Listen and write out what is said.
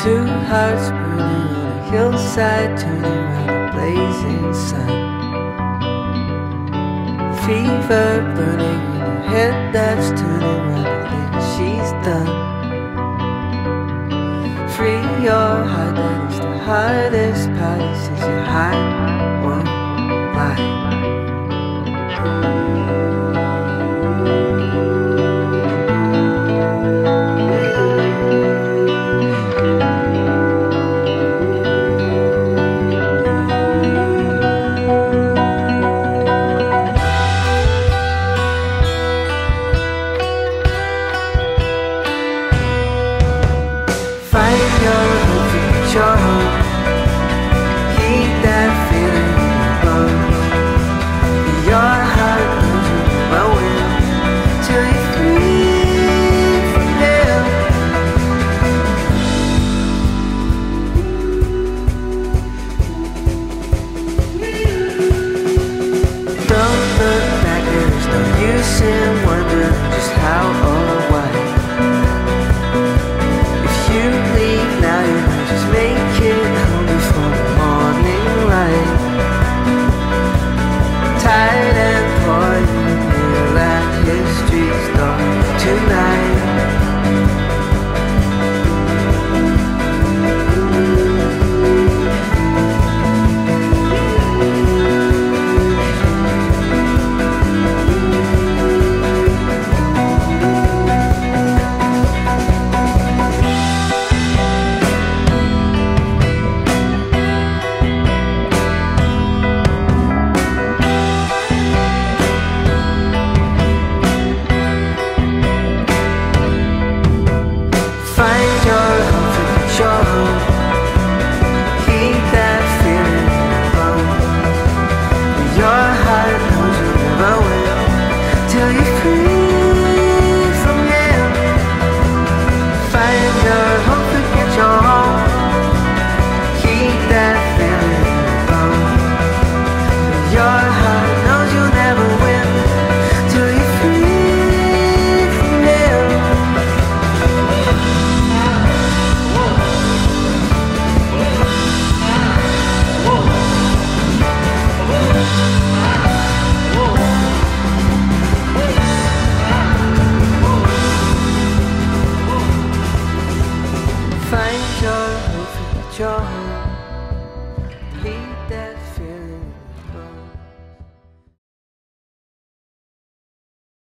Two hearts burning on a hillside, turning round the blazing sun. Fever burning in her head that's turning round the thing she's done. Free your heart, that is the hardest part. It says your heart won't lie. Find your hope, forget your hope. Keep that feeling in your bones. Your heart knows you well will, till you're free from hell. Don't look back, there's no use in wondering just how or why. Now you might just make it home before the morning light. Tired and poor, you kneel at history's door tonight. Find your hope, forget your home.